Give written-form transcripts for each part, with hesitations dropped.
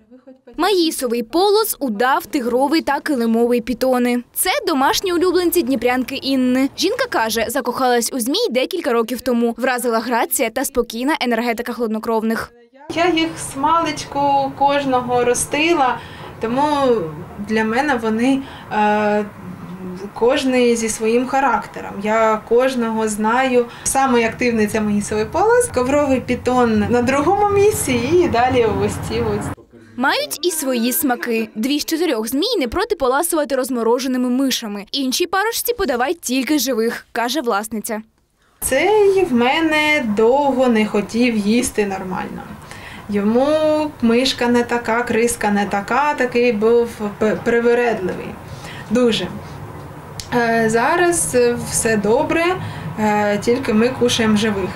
Маїсовий полос, удав, тигровий та килимовий пітони. Це домашні улюбленці дніпрянки Інни. Жінка каже, закохалась у змій декілька років тому. Вразила грація та спокійна енергетика хладнокровних. Я їх смалечку кожного ростила, тому для мене вони кожний зі своїм характером. Я кожного знаю. Самий активний – це маїсовий полос, ковровий пітон на другому місці і далі ось ці ось. Мають і свої смаки. 2 з 4 змій не проти поласувати розмороженими мишами. Іншій парочці подавай тільки живих, каже власниця. Цей в мене довго не хотів їсти нормально. Йому мишка не така, криска не така, такий був привередливий. Дуже. Зараз все добре, тільки ми кушаємо живих.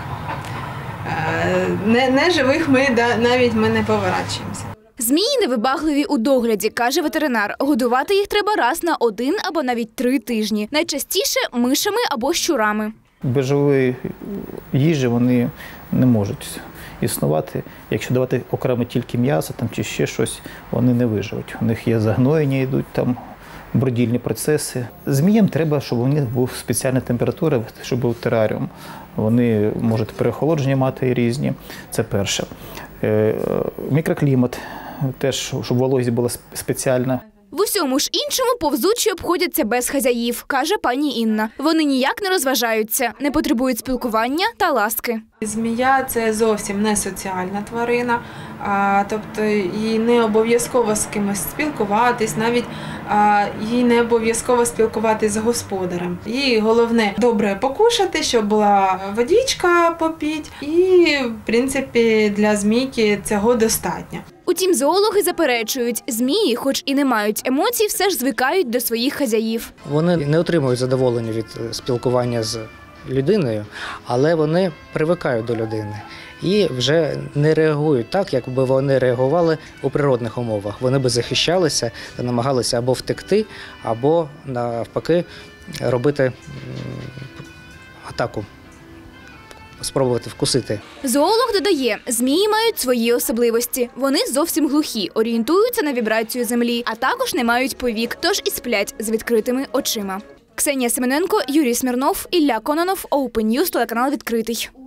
Не живих ми навіть не поворачуємося. Змії невибагливі у догляді, каже ветеринар. Годувати їх треба раз на 1 або навіть 3 тижні. Найчастіше мишами або щурами. Без живої їжі вони не можуть існувати. Якщо давати окремо тільки м'ясо чи ще щось, вони не виживуть. У них є загноєння, йдуть там бродільні процеси. Зміям треба, щоб у них була спеціальна температура, щоб був тераріум. Вони можуть переохолодження мати різні, це перше. Мікроклімат теж, щоб вологість була спеціальна. В усьому ж іншому повзучі обходяться без хазяїв, каже пані Інна. Вони ніяк не розважаються, не потребують спілкування та ласки. Змія – це зовсім не соціальна тварина, тобто їй не обов'язково з кимось спілкуватись, навіть їй не обов'язково спілкуватись з господарем. Їй головне добре покушати, щоб була водичка попіть, і, в принципі, для змійки цього достатньо. Утім, зоологи заперечують, змії, хоч і не мають емоцій, все ж звикають до своїх хазяїв. Вони не отримують задоволення від спілкування з людиною, але вони привикають до людини і вже не реагують так, як би вони реагували у природних умовах. Вони би захищалися та намагалися або втекти, або навпаки робити атаку. Спробувати вкусити. Зоолог додає, змії мають свої особливості. Вони зовсім глухі, орієнтуються на вібрацію землі, а також не мають повік, тож і сплять з відкритими очима. Ксенія Семененко, Юрій Смірнов, Ілля Кононов, Open News, телеканал «Відкритий».